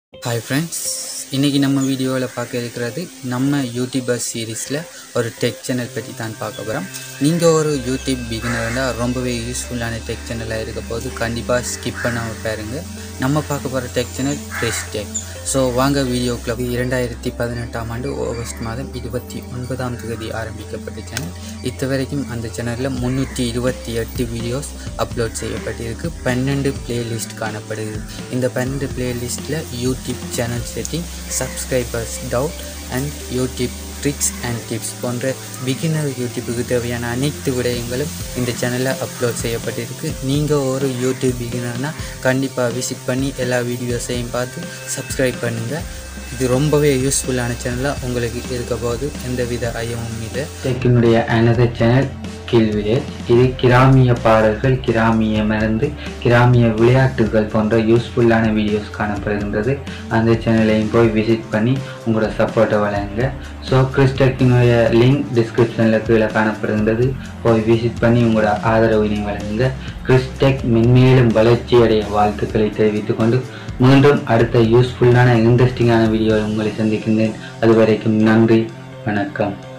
Hi friends, இன்றைக்கி நம்ம வீடியோவில் பார்க்க இருக்கிறது நம்ம யூடியூபர் சீரீஸில் ஒரு டெக் சேனல் பற்றி தான் பார்க்க போகிறோம். நீங்கள் ஒரு யூடியூப் பிகினர்னால் ரொம்பவே யூஸ்ஃபுல்லான டெக் சேனலாக இருக்க போது கண்டிப்பாக ஸ்கிப் பண்ணாமல் பாருங்கள். நம்ம பார்க்க போகிற டெக் சேனல் கிறிஸ்டெக். ஸோ வாங்க வீடியோக்குள்ள. 2018 ஆண்டு ஆகஸ்ட் மாதம் 29ஆம் தேதி ஆரம்பிக்கப்பட்ட சேனல். இதுவரைக்கும் அந்த சேனலில் 328 வீடியோஸ் அப்லோட் செய்யப்பட்டிருக்கு. 12 பிளேலிஸ்ட் காணப்படுகிறது. இந்த 12 பிளேலிஸ்ட்டில் YouTube channel setting, subscribers doubt and YouTube tricks and tips போன்ற பிகினர் யூடியூப்புக்கு தேவையான அனைத்து விடயங்களும் இந்த சேனலில் அப்லோட் செய்யப்பட்டிருக்கு. நீங்கள் ஒரு யூடியூப் பிகினர்னால் கண்டிப்பாக விசிட் பண்ணி எல்லா வீடியோஸையும் பார்த்து சப்ஸ்கிரைப் பண்ணுங்கள். இது ரொம்பவே யூஸ்ஃபுல்லான சேனலாக உங்களுக்கு இருக்க போது எந்தவித ஐயமும் இல்லை. டெக்கினுடைய அனதர் சேனல் ஸ்கில் வில்லேஜ். இது கிராமிய பாடல்கள், கிராமிய மருந்து, கிராமிய விளையாட்டுகள் போன்ற யூஸ்ஃபுல்லான வீடியோஸ் காணப்படுகின்றது. அந்த சேனலையும் போய் விசிட் பண்ணி உங்களோட சப்போர்ட்டை வழங்குங்க. ஸோ கிறிஸ்டெக்கினுடைய லிங்க் டிஸ்கிரிப்ஷனில் கீழே காணப்படுகின்றது. போய் விசிட் பண்ணி உங்களோட ஆதரவினை வழங்குங்க. கிறிஸ்டெக் மென்மேலும் வளர்ச்சியடைய வாழ்த்துக்களை தெரிவித்துக் கொண்டு மீண்டும் அடுத்த யூஸ்ஃபுல்லான இன்ட்ரெஸ்டிங்கான வீடியோவை உங்களை சந்திக்கின்றேன். அதுவரைக்கும் நன்றி, வணக்கம்.